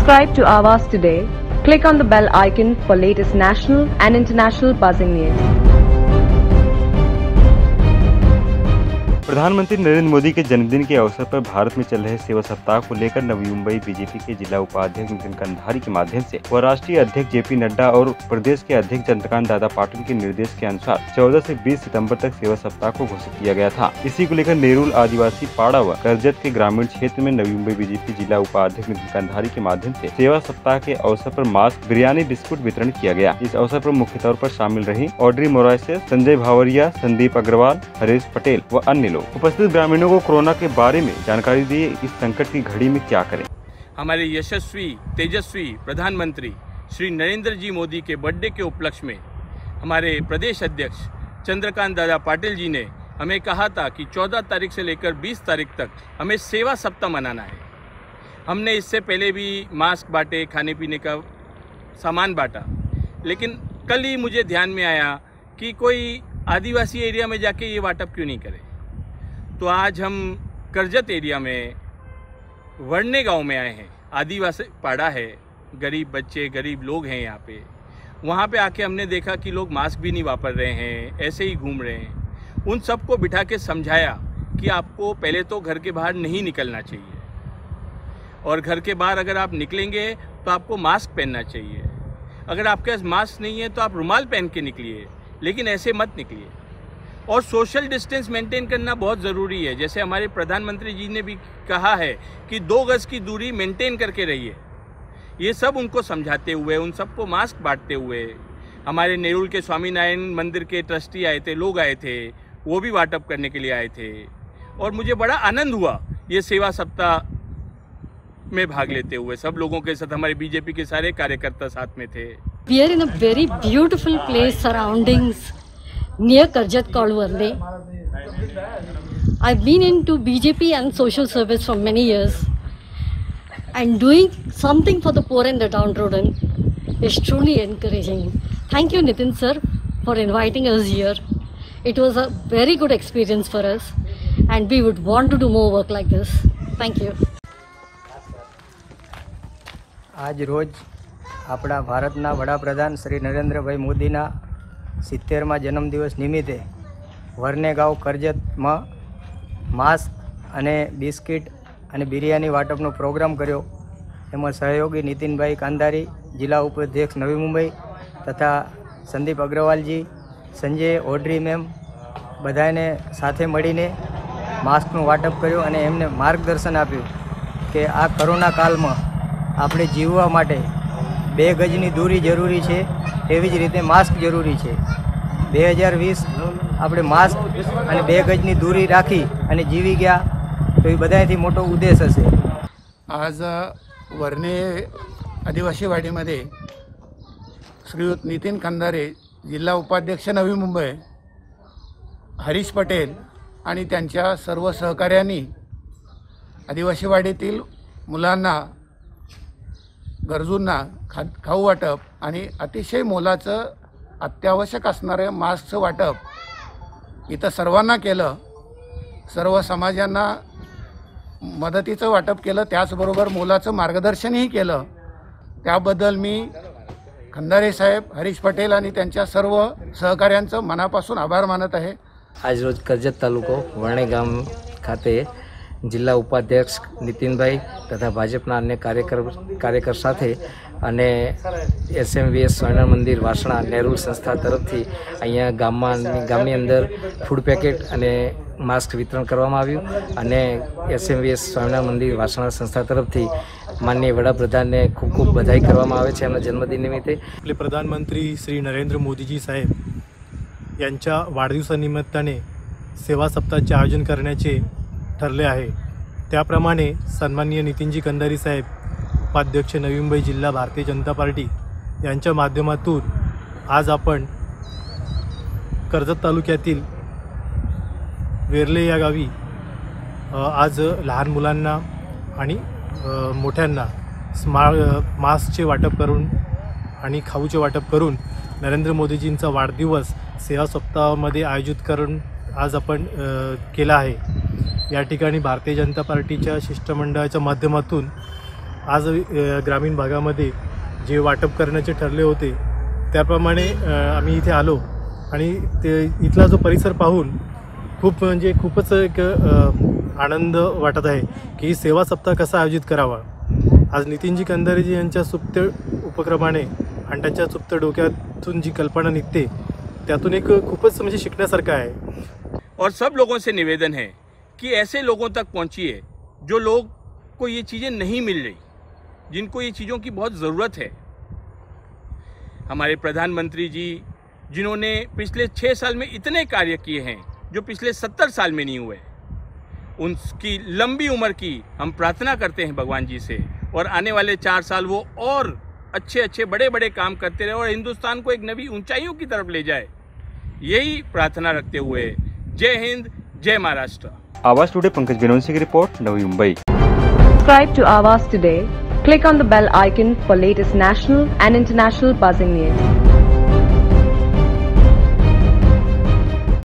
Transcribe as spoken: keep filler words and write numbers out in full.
Subscribe to Awaaz today. Click on the bell icon for latest national and international buzzing news. प्रधानमंत्री नरेंद्र मोदी के जन्मदिन के अवसर पर भारत में चल रहे सेवा सप्ताह को लेकर नवी मुंबई बीजेपी के जिला उपाध्यक्ष नितिन कंधारी के माध्यम से व राष्ट्रीय अध्यक्ष जेपी नड्डा और प्रदेश के अध्यक्ष चंद्रकांत दादा पाटिल के निर्देश के अनुसार चौदह से बीस सितंबर तक सेवा सप्ताह को घोषित किया गया था। इसी को लेकर नेरुल आदिवासी पाड़ा व करजत के ग्रामीण क्षेत्र में नवी मुंबई बीजेपी जिला उपाध्यक्ष नितिन कंधारी के माध्यम से सेवा सप्ताह के अवसर पर मास्क, बिरयानी, बिस्कुट वितरण किया गया। इस अवसर पर मुख्य तौर पर शामिल रही ऑड्री मोराइसेस, संजय भावरिया, संदीप अग्रवाल, हरीश पटेल व अन्य लोग। उपस्थित ग्रामीणों को कोरोना के बारे में जानकारी दी, इस संकट की घड़ी में क्या करें। हमारे यशस्वी तेजस्वी प्रधानमंत्री श्री नरेंद्र जी मोदी के बर्थडे के उपलक्ष्य में हमारे प्रदेश अध्यक्ष चंद्रकांत दादा पाटिल जी ने हमें कहा था कि चौदह तारीख से लेकर बीस तारीख तक हमें सेवा सप्ताह मनाना है। हमने इससे पहले भी मास्क बांटे, खाने पीने का सामान बांटा, लेकिन कल ही मुझे ध्यान में आया कि कोई आदिवासी एरिया में जाके ये वाटअप क्यों नहीं करे। तो आज हम करजत एरिया में वर्णे गांव में आए हैं। आदिवासी पाड़ा है, गरीब बच्चे, गरीब लोग हैं यहाँ पे। वहाँ पे आके हमने देखा कि लोग मास्क भी नहीं वापर रहे हैं, ऐसे ही घूम रहे हैं। उन सबको बिठा के समझाया कि आपको पहले तो घर के बाहर नहीं निकलना चाहिए, और घर के बाहर अगर आप निकलेंगे तो आपको मास्क पहनना चाहिए। अगर आपके पास मास्क नहीं है तो आप रुमाल पहन के निकलिए, लेकिन ऐसे मत निकलिए। और सोशल डिस्टेंस मेंटेन करना बहुत ज़रूरी है। जैसे हमारे प्रधानमंत्री जी ने भी कहा है कि दो गज की दूरी मेंटेन करके रहिए। ये सब उनको समझाते हुए, उन सबको मास्क बांटते हुए, हमारे नेरुल के स्वामीनारायण मंदिर के ट्रस्टी आए थे, लोग आए थे, वो भी वाटअप करने के लिए आए थे। और मुझे बड़ा आनंद हुआ ये सेवा सप्ताह में भाग लेते हुए। सब लोगों के साथ हमारे बीजेपी के सारे कार्यकर्ता साथ में थे। We are in a very beautiful place, surroundings near Karjat called Varne. I've been into B J P and social service for many years, and doing something for the poor and the downtrodden is truly encouraging. Thank you, Nitin sir, for inviting us here. It was a very good experience for us, and we would want to do more work like this. Thank you. आज रोज આપણા ભારતના વડાપ્રધાન શ્રી નરેન્દ્રભાઈ મોદીના સિત્તેરમા જન્મદિવસ નિમિત્તે વરને ગાંવ કરજતમાં mask અને biscuit અને biryani વાટપનો programme કર્યો। એમાં સહયોગી નીતિનભાઈ કાંધારી, જિલ્લા ઉપાધ્યક્ષ નવી મુંબઈ, તથા સંદીપ અગ્રવાલજી, સંજય, ઓડ્રી મેમ, બધાને સાથે મળીને માસ્કનું વાટપ કર્યું અને એમને માર્ગદર્શન આપ્યું કે આ કોરોના કાળમાં આપણે જીવવા માટે બે ગજની દૂરી જરૂરી છે, એવી જ રીતે માસ્ક જરૂરી છે। બે હજાર વીસ આપણે માસ્ક અને બે ગજની દૂરી રાખી અને જીવી ગયા તો એ બધાથી મોટો ઉદ્દેશ હશે। आज वर्णे आदिवासी वाडीमध्ये श्रीयुत नितीन कंधारे, जिल्हा उपाध्यक्ष नवी मुंबई, हरीश पटेल आणि त्यांच्या सर्व सहकार्यांनी आदिवासी वाडीतील मुलांना, गरजूंना खा खाऊ वाटप आणि अतिशय मोलाचं अत्यावश्यक असणारे मास्कचं वाटप इथं सर्वांना केलं। सर्व समाजांना मदतीचं वाटप केलं, त्याचबरोबर मोलाचं मार्गदर्शनही केलं। त्याबद्दल मी खंदारे साहेब, हरीश पटेल आणि त्यांच्या सर्व सहकार्यांचं मनापासून आभार मानत आहे। आज रोज कर्जत तालुको वर्णे गाम खाते જિલ્લા ઉપાધ્યક્ષ નીતિનભાઈ તથા ભાજપના અન્ય કાર્યકર કાર્યકર સાથે અને એસએમવીએસ સ્વામિનારાયણ મંદિર વાસણા નેરુલ સંસ્થા તરફથી અહીંયા ગામમાં ગામની અંદર ફૂડ પેકેટ અને માસ્ક વિતરણ કરવામાં આવ્યું અને એસએમવીએસ સ્વામિનારાયણ મંદિર વાસણા સંસ્થા તરફથી માનનીય વડાપ્રધાનને ખૂબ ખૂબ બધાઈ કરવામાં આવે છે એમના જન્મદિન નિમિત્તે। आपले प्रधानमंत्री श्री नरेंद्र मोदीजी साहेब यांच्या वाढदिवसानिमित्ताने सेवा सप्ताहाचे आयोजन करण्याचे ठरले आहे। त्याप्रमाणे सन्माननीय नितीनजी कंधारी साहेब, उपाध्यक्ष नवी मुंबई जिल्हा भारतीय जनता पार्टी यांच्या माध्यमातून आज आपण कर्जत तालुक्यातील वेर्ले या गावी आज लहान मुलांना आणि मोठ्यांना स्मा मास्कचे वाटप करून आणि खाऊचे वाटप करून नरेंद्र मोदीजींचा वाढदिवस सेवा सप्ताहामध्ये आयोजित करून आज आपण केला आहे। या ठिकाणी भारतीय जनता पार्टीच्या शिष्टमंडळाच्या माध्यमातून आज अ, ग्रामीण भागामध्ये जे वाटप करण्याचे ठरले होते त्याप्रमाणे अ, आम्ही इथे आलो आणि ते इथला जो परिसर पाहून खूप म्हणजे खूपच एक अ, आनंद वाटत आहे की सेवा सप्ताह कसा आयोजित करावा। आज नितीनजी कंधारेजी यांच्या सुप्त उपक्रमाने आणि त्यांच्या सुप्त डोक्यातून जी कल्पना निघते त्यातून एक खूपच म्हणजे शिकण्यासारखं आहे। और सब लोगों से निवेदन है कि ऐसे लोगों तक पहुंचिए जो लोग को ये चीज़ें नहीं मिल रही, जिनको ये चीज़ों की बहुत ज़रूरत है। हमारे प्रधानमंत्री जी जिन्होंने पिछले छः साल में इतने कार्य किए हैं जो पिछले सत्तर साल में नहीं हुए, उनकी लंबी उम्र की हम प्रार्थना करते हैं भगवान जी से, और आने वाले चार साल वो और अच्छे अच्छे बड़े बड़े काम करते रहे और हिंदुस्तान को एक नई ऊंचाइयों की तरफ ले जाए, यही प्रार्थना रखते हुए जय हिंद, जय महाराष्ट्र। आवाज टुडे पंकज बिनोंसी की रिपोर्ट, Navi Mumbai. Subscribe to Awaaz today. Click on the bell icon for latest national and international buzzing news.